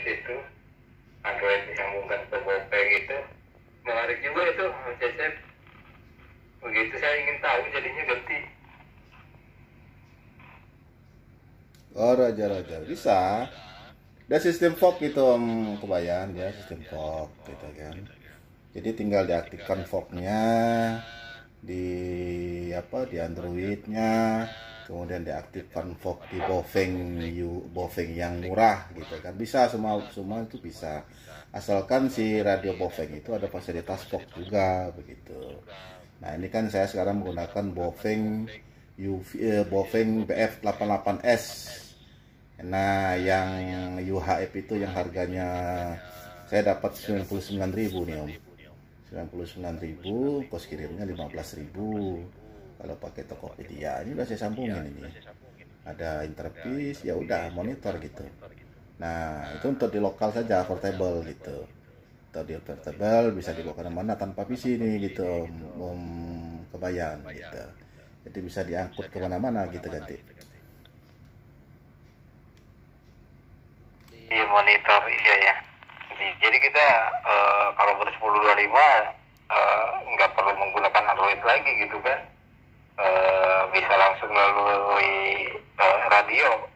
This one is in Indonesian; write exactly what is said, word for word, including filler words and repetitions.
itu, Android disambungkan ke Bopeng itu, menarik juga itu, Mas Cecep. Begitu saya ingin tahu jadinya ganti. Oh, raja-raja bisa. Ada sistem fog gitu Om Kebayan ya, sistem fog gitu kan. Jadi tinggal diaktifkan fognya di apa di Androidnya, kemudian diaktifkan fog di Bofeng you Bofeng yang murah gitu kan. Bisa semua semua itu bisa. Asalkan si radio Bofeng itu ada fasilitas fog juga begitu. Nah, ini kan saya sekarang menggunakan Bofeng U V eh, Bofeng B F delapan delapan S. Nah, yang U H F itu yang harganya saya dapat sembilan puluh sembilan ribu nih Om. sembilan puluh sembilan ribu, kos kirimnya lima belas ribu. Kalau pakai Tokopedia, ini udah saya sambungin ini. Ada interface, ya udah monitor gitu. Nah, itu untuk di lokal saja, portable gitu. Atau di portable bisa dibawa kemana-mana tanpa P C nih gitu, Om Kebayan gitu. Jadi bisa diangkut kemana-mana gitu ganti. Di monitor, iya ya. Jadi, jadi kita eh, kalau ber sepuluh dua puluh lima eh, nggak perlu menggunakan Android lagi gitu kan. Eh, bisa langsung melalui eh, radio